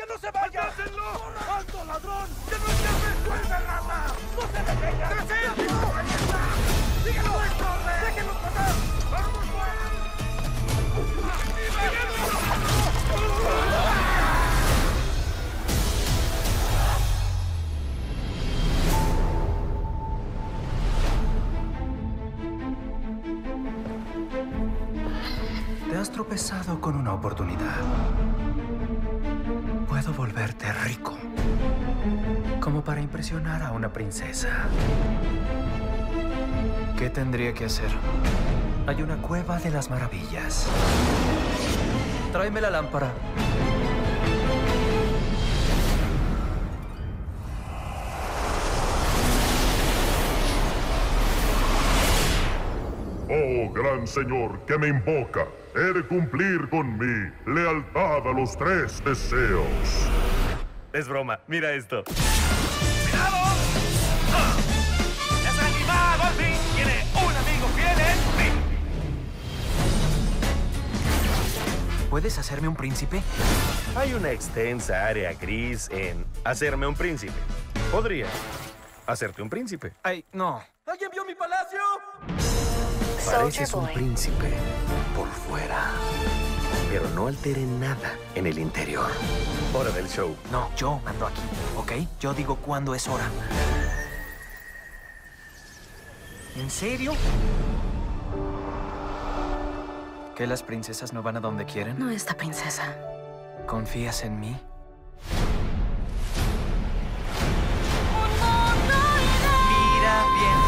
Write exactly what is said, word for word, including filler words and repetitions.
¡Que no se vaya! ¡Alcáncenlo! ¡Alto, ladrón! ¡Que no escape! ¡Vuelve, rata! ¡No se detenga! ¡Deseo! ¡Ahí está! ¡Síguelo! ¡Déjenlos matar! ¡Vamos, Te has tropezado con una oportunidad. Puedo volverte rico. Como para impresionar a una princesa. ¿Qué tendría que hacer? Hay una cueva de las maravillas. Tráeme la lámpara. Oh, gran señor que me invoca, he de cumplir con mi lealtad a los tres deseos. Es broma, mira esto. ¡Cuidado! ¡Ah! ¡Ese animal, al fin, tiene un amigo fiel en mí! ¿Puedes hacerme un príncipe? Hay una extensa área gris en hacerme un príncipe. Podría hacerte un príncipe. Ay, no. ¿Alguien vio mi palacio? Pareces un príncipe por fuera, pero no altere nada en el interior. Hora del show. No, yo mando aquí, ¿ok? Yo digo cuándo es hora. ¿En serio? ¿Que las princesas no van a donde quieren? No esta princesa. ¿Confías en mí? Mira bien